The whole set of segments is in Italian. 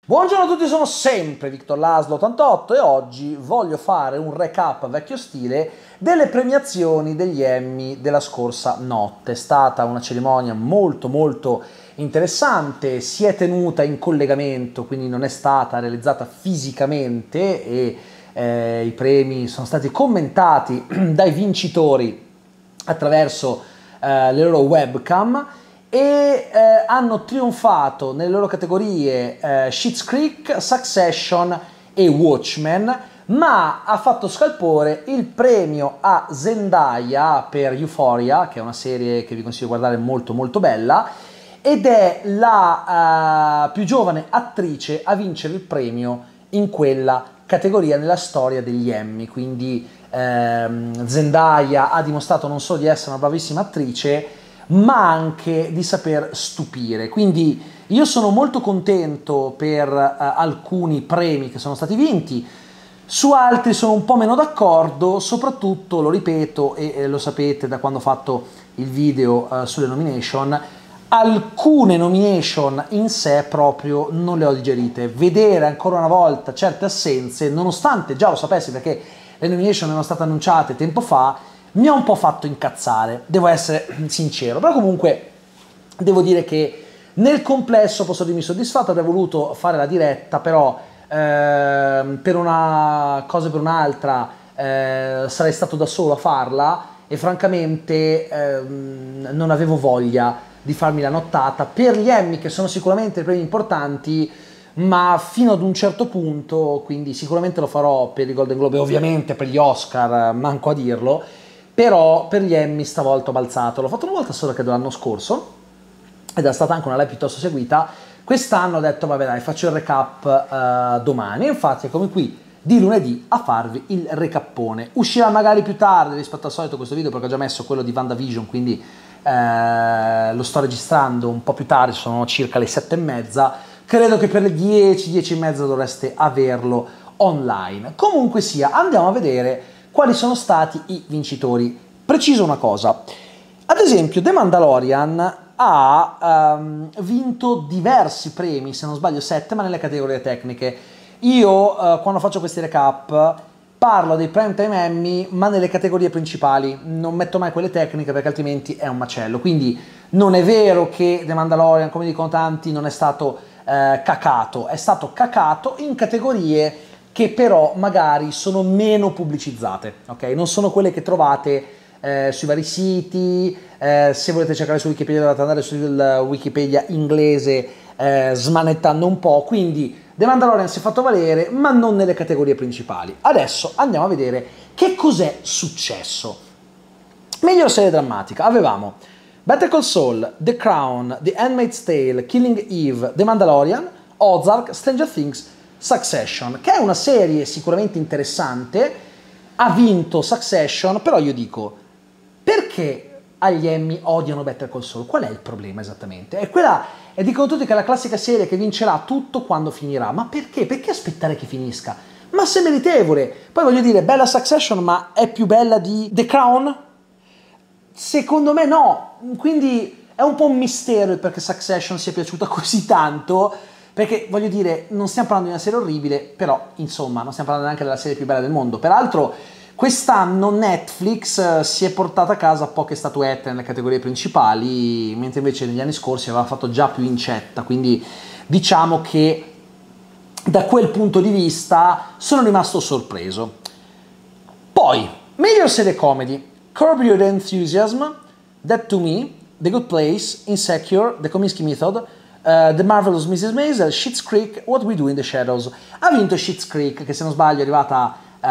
Buongiorno a tutti, sono sempre Victor Laszlo 88 e oggi voglio fare un recap vecchio stile delle premiazioni degli Emmy della scorsa notte. È stata una cerimonia molto interessante, si è tenuta in collegamento, quindi non è stata realizzata fisicamente e i premi sono stati commentati dai vincitori attraverso le loro webcam. Hanno trionfato nelle loro categorie Schitt's Creek, Succession e Watchmen, ma ha fatto scalpore il premio a Zendaya per Euphoria, che è una serie che vi consiglio di guardare molto bella, ed è la più giovane attrice a vincere il premio in quella categoria nella storia degli Emmy. Quindi Zendaya ha dimostrato non solo di essere una bravissima attrice, ma anche di saper stupire. Quindi io sono molto contento per alcuni premi che sono stati vinti, su altri sono un po' meno d'accordo, soprattutto, lo ripeto e lo sapete da quando ho fatto il video sulle nomination, alcune nomination in sé proprio non le ho digerite. Vedere ancora una volta certe assenze, nonostante già lo sapessi perché le nomination erano state annunciate tempo fa, mi ha un po' fatto incazzare, devo essere sincero, però comunque devo dire che nel complesso posso dirmi soddisfatto. Avrei voluto fare la diretta, però per una cosa o per un'altra sarei stato da solo a farla e francamente non avevo voglia di farmi la nottata per gli Emmy, che sono sicuramente premi importanti, ma fino ad un certo punto. Quindi sicuramente lo farò per i Golden Globe e ovviamente per gli Oscar, manco a dirlo. Però per gli Emmy stavolta ho balzato. L'ho fatto una volta sola, credo l'anno scorso, ed è stata anche una live piuttosto seguita. Quest'anno ho detto vabbè dai, faccio il recap domani, e infatti eccomi qui di lunedì a farvi il recappone. Uscirà magari più tardi rispetto al solito questo video, perché ho già messo quello di WandaVision, quindi lo sto registrando un po' più tardi, sono circa le 7:30. Credo che per le 10:30 dovreste averlo online. Comunque sia, andiamo a vedere quali sono stati i vincitori. Preciso una cosa, ad esempio The Mandalorian ha vinto diversi premi, se non sbaglio 7, ma nelle categorie tecniche. Io quando faccio questi recap parlo dei Primetime Emmy, ma nelle categorie principali, non metto mai quelle tecniche perché altrimenti è un macello. Quindi non è vero che The Mandalorian, come dicono tanti, non è stato cacato, è stato cacato in categorie che però magari sono meno pubblicizzate, ok? Non sono quelle che trovate sui vari siti. Se volete cercare su Wikipedia dovete andare sul Wikipedia inglese, smanettando un po'. Quindi The Mandalorian si è fatto valere, ma non nelle categorie principali. Adesso andiamo a vedere che cos'è successo. Miglior serie drammatica avevamo Better Call Saul, The Crown, The Handmaid's Tale, Killing Eve, The Mandalorian, Ozark, Stranger Things, Succession, che è una serie sicuramente interessante. Ha vinto Succession, però io dico, perché agli Emmy odiano Better Call Saul? Qual è il problema esattamente? E dicono tutti che è la classica serie che vincerà tutto quando finirà. Ma perché? Perché aspettare che finisca? Ma se meritevole! Poi voglio dire, bella Succession, ma è più bella di The Crown? Secondo me no, quindi è un po' un mistero perché Succession sia piaciuta così tanto. Perché, voglio dire, non stiamo parlando di una serie orribile, però, insomma, non stiamo parlando neanche della serie più bella del mondo. Peraltro, quest'anno Netflix si è portata a casa poche statuette nelle categorie principali, mentre invece negli anni scorsi aveva fatto già più incetta. Quindi, diciamo che da quel punto di vista sono rimasto sorpreso. Poi, miglior serie comedy: Curb Your Enthusiasm, Dead to Me, The Good Place, Insecure, The Kominsky Method, The Marvelous Mrs. Maisel, Schitt's Creek, What We Do in the Shadows. Ha vinto Schitt's Creek, che se non sbaglio è arrivata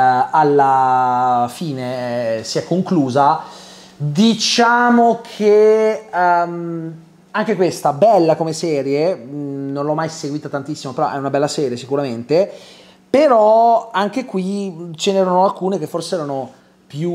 alla fine, si è conclusa. Diciamo che anche questa, bella come serie, non l'ho mai seguita tantissimo, però è una bella serie sicuramente. Però anche qui ce n'erano alcune che forse erano più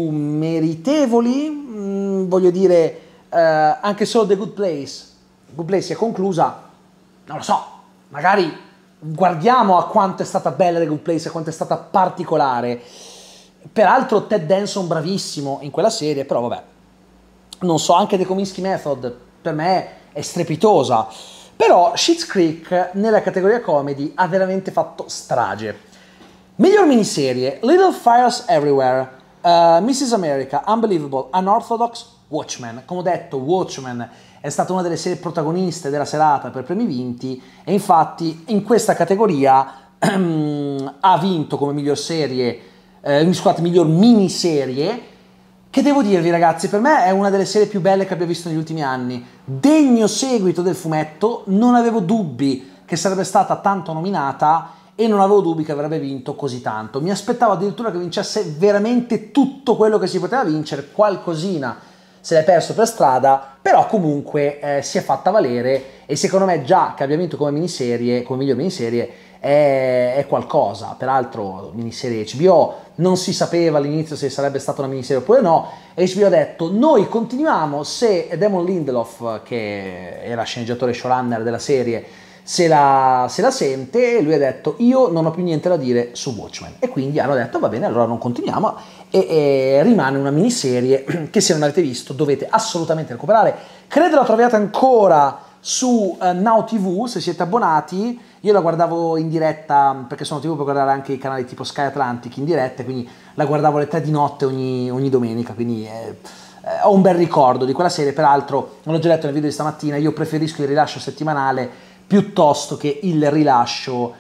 meritevoli. Voglio dire, anche solo The Good Place. Good Place si è conclusa. Non lo so, magari guardiamo a quanto è stata bella The Good Place, a quanto è stata particolare. Peraltro Ted Danson bravissimo in quella serie, però vabbè, non so, anche The Kominsky Method per me è strepitosa. Però Schitt's Creek nella categoria comedy ha veramente fatto strage. Miglior miniserie: Little Fires Everywhere, Mrs. America, Unbelievable, Unorthodox, Watchmen. Come ho detto, Watchmen è stata una delle serie protagoniste della serata per premi vinti e infatti in questa categoria ha vinto come miglior serie, scusate, miglior miniserie, che devo dirvi ragazzi, per me è una delle serie più belle che abbia visto negli ultimi anni, degno seguito del fumetto, non avevo dubbi che sarebbe stata tanto nominata e non avevo dubbi che avrebbe vinto così tanto, mi aspettavo addirittura che vincesse veramente tutto quello che si poteva vincere, qualcosina se l'è perso per strada, però comunque si è fatta valere e secondo me già che abbia vinto come miniserie, come miglior miniserie, è qualcosa. Peraltro miniserie HBO, non si sapeva all'inizio se sarebbe stata una miniserie oppure no, e HBO ha detto noi continuiamo se Damon Lindelof, che era sceneggiatore showrunner della serie, se la sente, e lui ha detto io non ho più niente da dire su Watchmen, e quindi hanno detto va bene, allora non continuiamo, e rimane una miniserie che se non avete visto dovete assolutamente recuperare. Credo la troviate ancora su Now TV se siete abbonati. Io la guardavo in diretta perché sono TV per guardare anche i canali tipo Sky Atlantic in diretta, quindi la guardavo alle 3 di notte ogni domenica, quindi ho un bel ricordo di quella serie. Peraltro, non l'ho già detto nel video di stamattina, io preferisco il rilascio settimanale piuttosto che il rilascio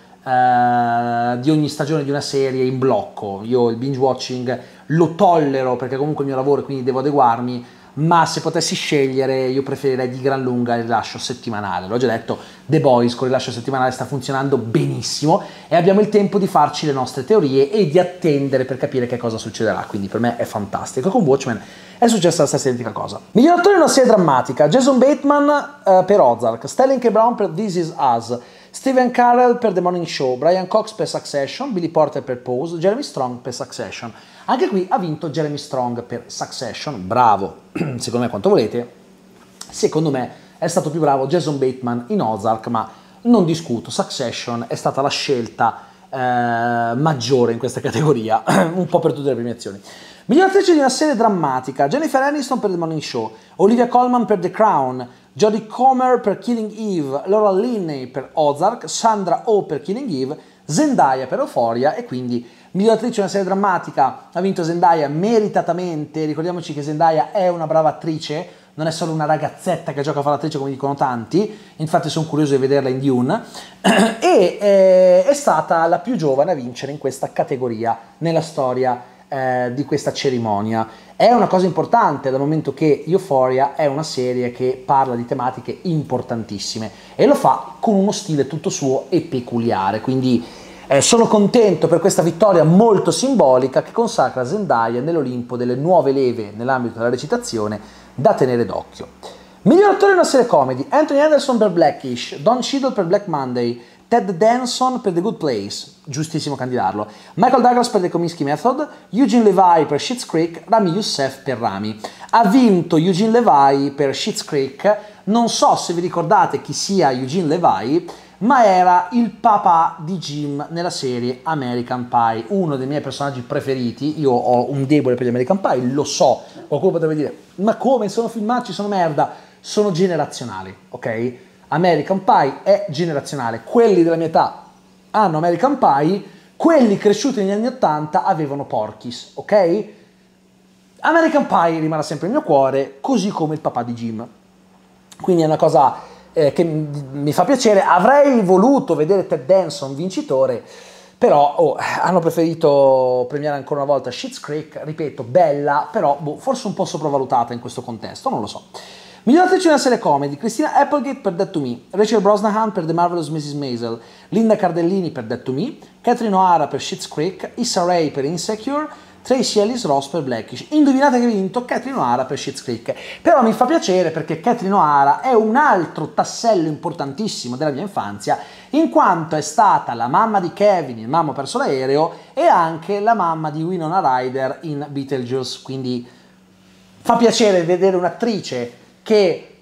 di ogni stagione di una serie in blocco. Io il binge watching lo tollero perché comunque è il mio lavoro, quindi devo adeguarmi, ma se potessi scegliere io preferirei di gran lunga il rilascio settimanale. L'ho già detto, The Boys con il rilascio settimanale sta funzionando benissimo e abbiamo il tempo di farci le nostre teorie e di attendere per capire che cosa succederà, quindi per me è fantastico. Con Watchmen è successa la stessa identica cosa. Miglior attore in una serie drammatica: Jason Bateman per Ozark, Sterling K. Brown per This Is Us, Stephen Carell per The Morning Show, Brian Cox per Succession, Billy Porter per Pose, Jeremy Strong per Succession. Anche qui ha vinto Jeremy Strong per Succession, bravo, secondo me quanto volete. Secondo me è stato più bravo Jason Bateman in Ozark, ma non discuto, Succession è stata la scelta maggiore in questa categoria, un po' per tutte le premiazioni. Miglior attrice di una serie drammatica: Jennifer Aniston per The Morning Show, Olivia Colman per The Crown, Jodie Comer per Killing Eve, Laura Linney per Ozark, Sandra Oh per Killing Eve, Zendaya per Euphoria. E quindi miglior attrice di una serie drammatica ha vinto Zendaya meritatamente. Ricordiamoci che Zendaya è una brava attrice, non è solo una ragazzetta che gioca a fare l'attrice come dicono tanti, infatti sono curioso di vederla in Dune, e è stata la più giovane a vincere in questa categoria nella storia di questa cerimonia. È una cosa importante dal momento che Euphoria è una serie che parla di tematiche importantissime e lo fa con uno stile tutto suo e peculiare, quindi sono contento per questa vittoria molto simbolica che consacra Zendaya nell'Olimpo delle nuove leve nell'ambito della recitazione da tenere d'occhio. Miglior attore in una serie comedy: Anthony Anderson per Blackish, Don Cheadle per Black Monday, Ted Danson per The Good Place, giustissimo candidarlo, Michael Douglas per The Kominsky Method, Eugene Levy per Schitt's Creek, Rami Youssef per Rami. Ha vinto Eugene Levy per Schitt's Creek, non so se vi ricordate chi sia Eugene Levy, ma era il papà di Jim nella serie American Pie, uno dei miei personaggi preferiti. Io ho un debole per gli American Pie, lo so, qualcuno potrebbe dire ma come, sono filmati, sono merda, sono generazionali, ok? American Pie è generazionale, quelli della mia età hanno American Pie, quelli cresciuti negli anni 80 avevano Porky's, ok? American Pie rimarrà sempre nel mio cuore, così come il papà di Jim, quindi è una cosa che mi fa piacere. Avrei voluto vedere Ted Danson vincitore, però hanno preferito premiare ancora una volta Schitt's Creek, ripeto, bella, però forse un po' sopravvalutata in questo contesto, non lo so. Miglior attrice in una serie comedy: Christina Applegate per Dead to Me, Rachel Brosnahan per The Marvelous Mrs. Maisel, Linda Cardellini per Dead to Me, Catherine O'Hara per Schitt's Creek, Issa Rae per Insecure, Tracy Ellis Ross per Blackish. Indovinate che ha vinto Catherine O'Hara per Schitt's Creek, però mi fa piacere perché Catherine O'Hara è un altro tassello importantissimo della mia infanzia, in quanto è stata la mamma di Kevin in Mamma ho perso l'aereo e anche la mamma di Winona Ryder in Beetlejuice, quindi fa piacere vedere un'attrice che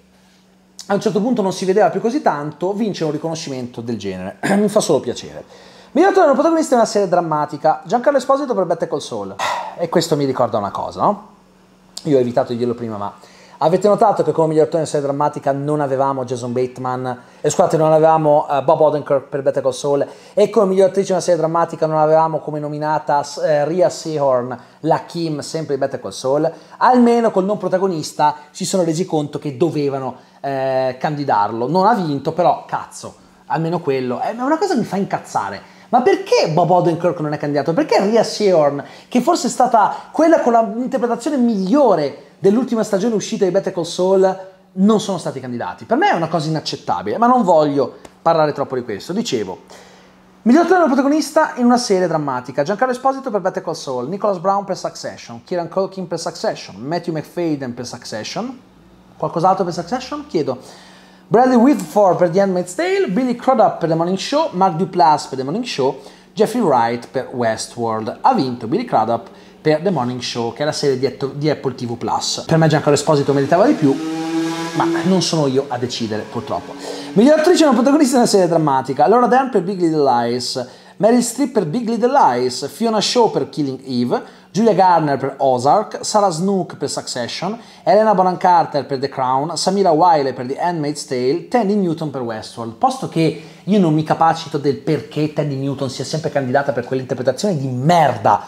a un certo punto non si vedeva più così tanto vincere un riconoscimento del genere. Mi fa solo piacere. Miglior attore protagonista in una serie drammatica: Giancarlo Esposito per Better Call Saul. E questo mi ricorda una cosa, no? Io ho evitato di dirlo prima, ma Avete notato che come miglior attore in serie drammatica non avevamo Jason Bateman, scusate, non avevamo Bob Odenkirk per Better Call Saul, e come miglior attrice in una serie drammatica non avevamo come nominata Rhea Seehorn, la Kim, sempre di Better Call Saul. Almeno col non protagonista si sono resi conto che dovevano candidarlo. Non ha vinto, però cazzo, almeno quello è una cosa che mi fa incazzare. Ma perché Bob Odenkirk non è candidato? Perché Rhea Seehorn, che forse è stata quella con l'interpretazione migliore dell'ultima stagione uscita di Better Call Saul, non sono stati candidati? Per me è una cosa inaccettabile, ma non voglio parlare troppo di questo. Dicevo, miglior attore protagonista in una serie drammatica: Giancarlo Esposito per Better Call Saul, Nicholas Brown per Succession, Kieran Culkin per Succession, Matthew McFadden per Succession. Qualcos'altro per Succession? Chiedo. Bradley Whitford per The Handmaid's Tale, Billy Crudup per The Morning Show, Mark Duplass per The Morning Show, Jeffrey Wright per Westworld. Ha vinto Billy Crudup per The Morning Show, che è la serie di Apple TV+. Per me Giancarlo Esposito meritava di più, ma non sono io a decidere, purtroppo. Miglior attrice non protagonista in una serie drammatica: Laura Dern per Big Little Lies, Meryl Streep per Big Little Lies, Fiona Shaw per Killing Eve, Julia Garner per Ozark, Sarah Snook per Succession, Helena Bonham Carter per The Crown, Samira Wiley per The Handmaid's Tale, Tandy Newton per Westworld. Posto che io non mi capacito del perché Tandy Newton sia sempre candidata per quell'interpretazione di merda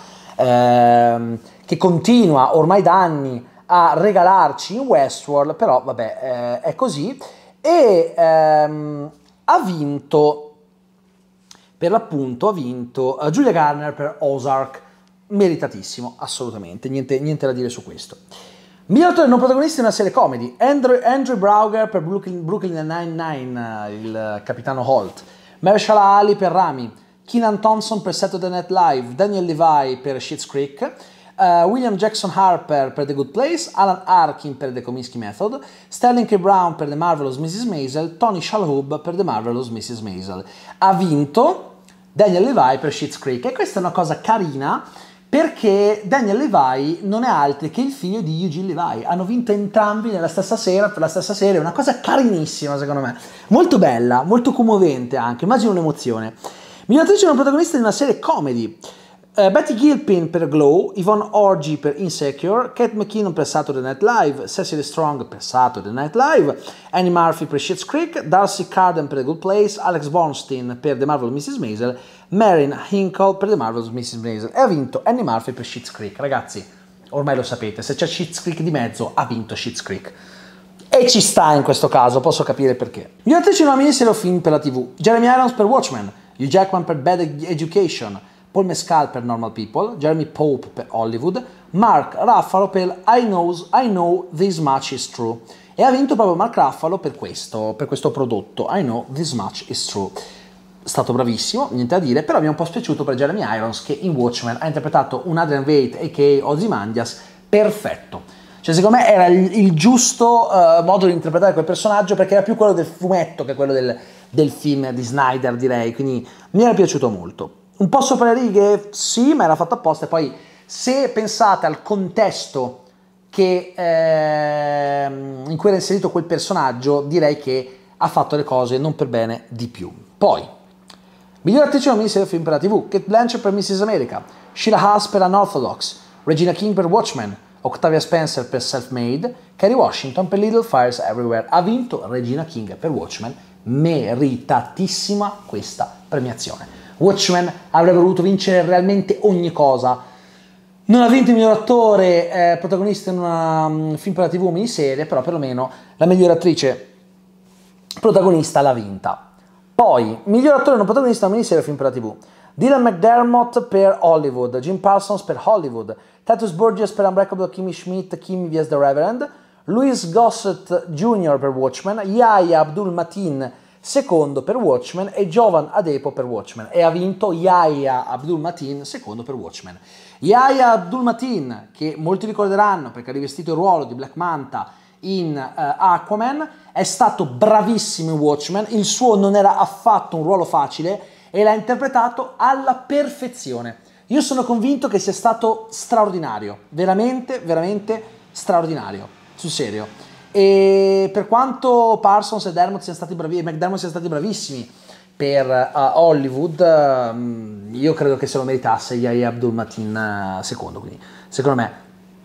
che continua ormai da anni a regalarci in Westworld, però vabbè, è così. E ha vinto, per l'appunto, Julia Garner per Ozark, meritatissimo, assolutamente, niente da dire su questo. Miglior attore non protagonista in una serie comedy: Andrew Brauger per Brooklyn Nine-Nine, il capitano Holt, Mahershala Ali per Rami, Kenan Thompson per Saturday Night Live, Daniel Levi per Schitt's Creek, William Jackson Harper per The Good Place, Alan Arkin per The Kominsky Method, Sterling K. Brown per The Marvelous Mrs. Maisel, Tony Shalhoub per The Marvelous Mrs. Maisel. Ha vinto Daniel Levi per Schitt's Creek, e questa è una cosa carina, perché Daniel Levi non è altro che il figlio di Eugene Levi. Hanno vinto entrambi nella stessa sera per la stessa serie, una cosa carinissima secondo me, molto bella, molto commovente anche, immagino un'emozione. Miglior attrice non protagonista di una serie comedy: Betty Gilpin per Glow, Yvonne Orji per Insecure, Kate McKinnon per Saturday Night Live, Cecily Strong per Saturday Night Live, Annie Murphy per Schitt's Creek, Darcy Carden per The Good Place, Alex Bornstein per The Marvelous Mrs. Maisel, Marin Hinkle per The Marvelous Mrs. Maisel. E ha vinto Annie Murphy per Schitt's Creek. Ragazzi, ormai lo sapete, se c'è Schitt's Creek di mezzo, ha vinto Schitt's Creek. E ci sta in questo caso, posso capire perché. Miglior attrice in una miniserie o film per la TV: Jeremy Irons per Watchmen, Hugh Jackman per Bad Education, Paul Mescal per Normal People, Jeremy Pope per Hollywood, Mark Ruffalo per I Know This Much Is True. E ha vinto proprio Mark Ruffalo per questo prodotto, I Know This Much Is True. È stato bravissimo, niente da dire, però mi è un po' spiaciuto per Jeremy Irons, che in Watchmen ha interpretato un Adrian Veidt, a.k.a. Ozymandias, perfetto. Cioè, secondo me era il giusto modo di interpretare quel personaggio, perché era più quello del fumetto che quello del film di Snyder, direi, quindi mi era piaciuto molto. Un po' sopra le righe, sì, ma era fatto apposta. E poi, se pensate al contesto in cui era inserito quel personaggio, direi che ha fatto le cose non per bene di più. Poi, miglior attrice in una miniserie o film per la TV: Cate Blanchett per Mrs. America, Sheila Haas per Unorthodox, Regina King per Watchmen, Octavia Spencer per Self-Made, Kerry Washington per Little Fires Everywhere. Ha vinto Regina King per Watchmen, meritatissima questa premiazione. Watchmen avrebbe voluto vincere realmente ogni cosa. Non ha vinto il miglior attore protagonista in un film per la TV o miniserie, però perlomeno la miglior attrice protagonista l'ha vinta. Poi, miglior attore non protagonista in una miniserie o film per la TV: Dylan McDermott per Hollywood, Jim Parsons per Hollywood, Titus Burgess per Unbreakable Kimmy Schmidt, Kimmy vs. The Reverend, Louis Gossett Jr. per Watchmen, Yahya Abdul-Mateen secondo per Watchmen e Jovan Adepo per Watchmen. E ha vinto Yahya Abdul-Mateen secondo per Watchmen. Yahya Abdul-Mateen, che molti ricorderanno perché ha rivestito il ruolo di Black Manta in Aquaman, è stato bravissimo in Watchmen. Il suo non era affatto un ruolo facile e l'ha interpretato alla perfezione. Io sono convinto che sia stato straordinario, veramente, veramente straordinario, sul serio. E per quanto Parsons e McDermott siano stati bravissimi per Hollywood, io credo che se lo meritasse Yahya Abdul-Mateen secondo, quindi secondo me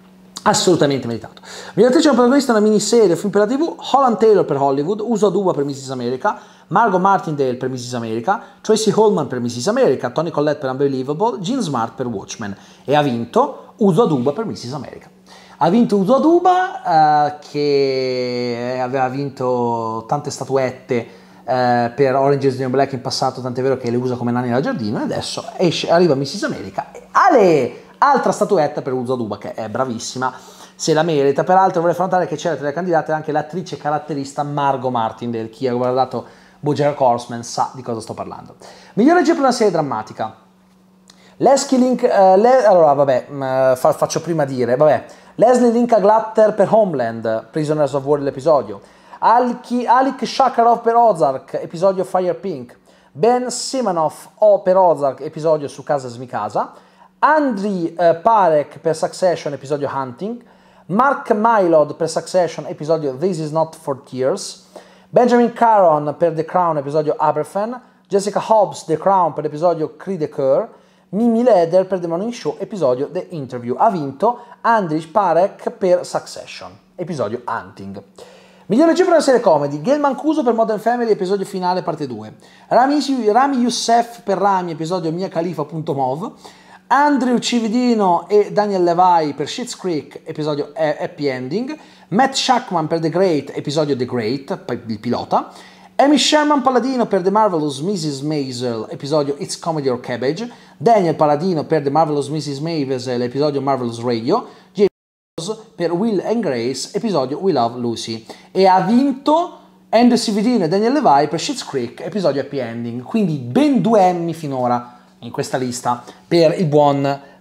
Assolutamente meritato. Miglior attrice protagonista è una miniserie, film per la TV, Holland Taylor per Hollywood, Uso Aduba per Mrs. America, Margot Martindale per Mrs. America, Tracy Ullman per Mrs. America, Toni Collette per Unbelievable, Jean Smart per Watchmen, e ha vinto Uso Aduba per Mrs. America. Ha vinto Uso Aduba, che aveva vinto tante statuette per Orange is the New Black in passato, tant'è vero che le usa come nani da giardino, e adesso arriva Mrs. America. Altra statuetta per Uso Aduba, che è bravissima, se la merita. Peraltro vorrei far notare che c'era tra le candidate anche l'attrice caratterista Margot Martindale. Chi ha guardato BoJack Horseman sa di cosa sto parlando. Migliore regia per una serie drammatica. Leslie Link, allora vabbè, faccio prima dire, vabbè, Leslie Linka Glatter per Homeland, Prisoners of War l'episodio, Alik Shakarov per Ozark, episodio Fire Pink, Ben Simanoff per Ozark, episodio su Casa Smikasa, Andriy Parek per Succession, episodio Hunting, Mark Mylod per Succession, episodio This Is Not for Tears, Benjamin Caron per The Crown, episodio Aberfan, Jessica Hobbs, The Crown per l'episodio Cri de Coeur, Mimi Leder per The Morning Show, episodio The Interview. Ha vinto Andriy Parek per Succession, episodio Hunting. Miglior regia per una serie comedy, Gail Mancuso per Modern Family, episodio finale, parte 2, Rami Youssef per Rami, episodio Mia Khalifa.mov, Andrew Cividino e Daniel Levy per Schitt's Creek, episodio Happy Ending, Matt Shackman per The Great, episodio The Great, il pilota, Amy Sherman Palladino per The Marvelous Mrs. Maisel, episodio It's Comedy or Cabbage, Daniel Palladino per The Marvelous Mrs. Maisel, episodio Marvelous Radio, James per Will and Grace, episodio We Love Lucy, e ha vinto Andrew Cividino e Daniel Levy per Schitt's Creek, episodio Happy Ending. Quindi ben 2 Emmy finora in questa lista per il buon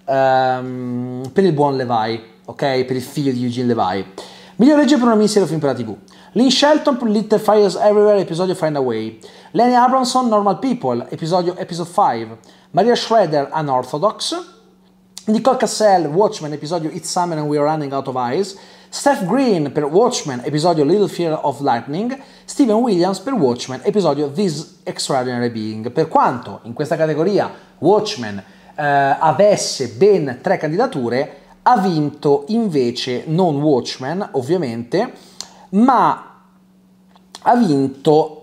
Levy, ok? Per il figlio di Eugene Levy. Miglior regia per una miniserie o film per la TV. Lynn Shelton per Little Fires Everywhere, episodio Find a Way. Lenny Abramson, Normal People, episode 5. Maria Schrader, Unorthodox. Nicole Cassell, Watchmen, episodio It's Summer and We're Running Out of Eyes. Steph Green per Watchmen, episodio Little Fear of Lightning. Steven Williams per Watchmen, episodio This Extraordinary Being. Per quanto in questa categoria Watchmen avesse ben 3 candidature, ha vinto invece non Watchmen, ovviamente, ma ha vinto,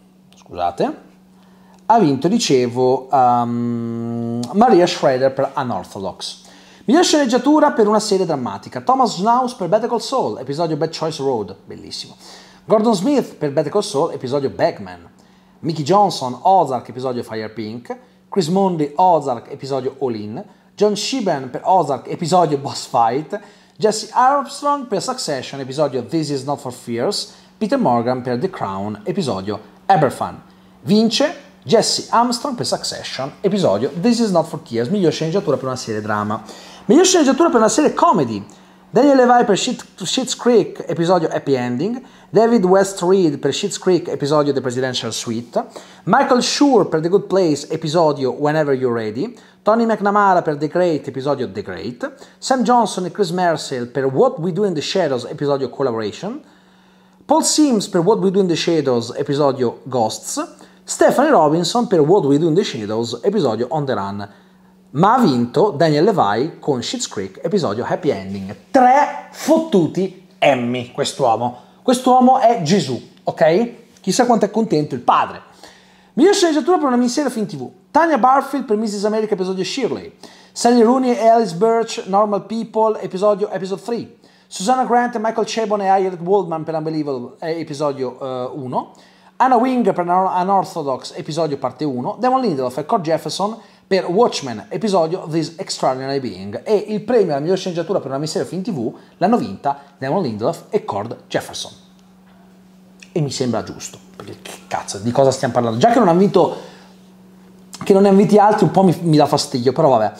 dicevo, Maria Schrader per Unorthodox. Miglior sceneggiatura per una serie drammatica, Thomas Schnauz per Better Call Saul, episodio Bad Choice Road, bellissimo. Gordon Smith per Better Call Saul, episodio Bagman. Mickey Johnson, Ozark, episodio Fire Pink. Chris Mondi, Ozark, episodio All In. John Sheehan per Ozark, episodio Boss Fight. Jesse Armstrong per Succession, episodio This Is Not for Fears. Peter Morgan per The Crown, episodio Aberfan. Vince Jesse Armstrong per Succession, episodio This Is Not for Tears. Miglior sceneggiatura per una serie drama. Miglior sceneggiatura per una serie comedy, Daniel Levy per Schitt's Creek, episodio Happy Ending. David West Reed per Schitt's Creek, episodio The Presidential Suite. Michael Schur per The Good Place, episodio Whenever You're Ready. Tony McNamara per The Great, episodio The Great. Sam Johnson e Chris Mercer per What We Do in the Shadows, episodio Collaboration. Paul Sims per What We Do in the Shadows, episodio Ghosts. Stephanie Robinson per What We Do in the Shadows, episodio On the Run. Ma ha vinto Daniel Levy con Schitt's Creek, episodio Happy Ending. 3 fottuti Emmy, quest'uomo. Quest'uomo è Gesù, ok? Chissà quanto è contento il padre. Miglior sceneggiatura per una miniserie film TV, Tanya Barfield per Mrs. America, episodio Shirley. Sally Rooney e Alice Birch, Normal People, episode 3. Susanna Grant e Michael Chabon e Ayelet Waldman per Unbelievable, episodio 1. Anna Winger per Unorthodox, episodio parte 1. Damon Lindelof e Cord Jefferson per Watchmen, episodio This Extraordinary Being. E il premio alla miglior sceneggiatura per una miniserie film TV l'hanno vinta Damon Lindelof e Cord Jefferson. E mi sembra giusto, perché che cazzo, di cosa stiamo parlando? Già che non ne hanno vinti altri un po' mi dà fastidio, però vabbè.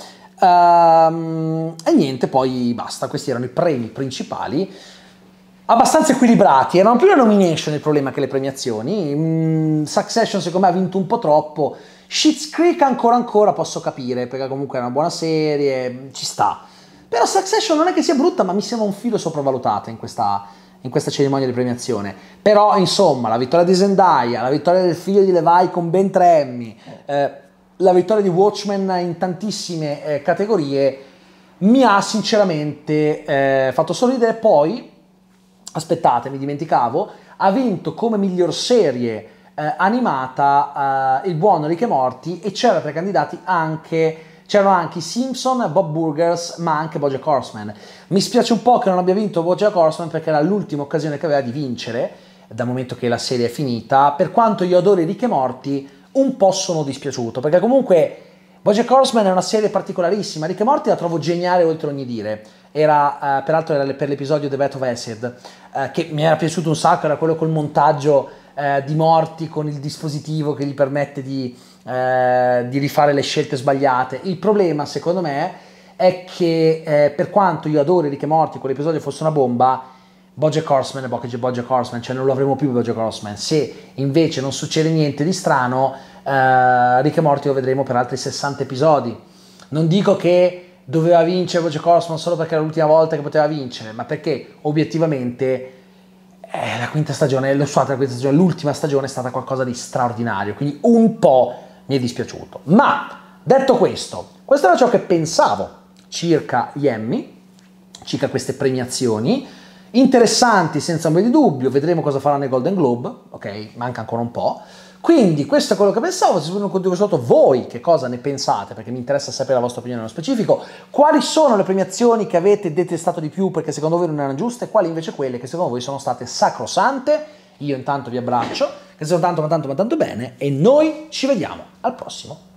E niente, poi basta, questi erano i premi principali, abbastanza equilibrati, erano più le nomination il problema che le premiazioni. Succession secondo me ha vinto un po' troppo, Schitt's Creek ancora posso capire, perché comunque è una buona serie, ci sta, però Succession non è che sia brutta, ma mi sembra un filo sopravvalutata in questa cerimonia di premiazione. Però insomma, la vittoria di Zendaya, la vittoria del figlio di Levy con ben 3 Emmy, la vittoria di Watchmen in tantissime categorie mi ha sinceramente fatto sorridere. Poi, aspettate, mi dimenticavo, ha vinto come miglior serie animata il buon Rick e Morty, e c'erano tra i candidati c'erano anche i Simpson, Bob Burgers, ma anche BoJack Horseman. Mi spiace un po' che non abbia vinto BoJack Horseman, perché era l'ultima occasione che aveva di vincere, dal momento che la serie è finita. Per quanto io adori Rick e Morty, un po' sono dispiaciuto, perché comunque BoJack Horseman è una serie particolarissima. Rick e Morty la trovo geniale oltre ogni dire. Peraltro era per l'episodio The Vat of Acid, che mi era piaciuto un sacco, era quello col montaggio di Morty con il dispositivo che gli permette di rifare le scelte sbagliate. Il problema, secondo me, è che per quanto io adori Rick e Morty, quell'episodio fosse una bomba, BoJack Horseman è BoJack Horseman, cioè non lo avremo più BoJack Horseman. Se invece non succede niente di strano, Rick e Morty lo vedremo per altri 60 episodi. Non dico che doveva vincere BoJack Horseman solo perché era l'ultima volta che poteva vincere, ma perché obiettivamente la quinta stagione, l'ultima stagione è stata qualcosa di straordinario, quindi un po' mi è dispiaciuto. Ma detto questo era ciò che pensavo circa gli Emmy, circa queste premiazioni interessanti senza ombra di dubbio. Vedremo cosa faranno i Golden Globe, ok? Manca ancora un po'. Quindi questo è quello che pensavo. Se non condivido sotto voi che cosa ne pensate, perché mi interessa sapere la vostra opinione nello specifico. Quali sono le premiazioni che avete detestato di più perché secondo voi non erano giuste, quali invece quelle che secondo voi sono state sacrosante. Io intanto vi abbraccio, che sono tanto ma tanto ma tanto bene, e noi ci vediamo al prossimo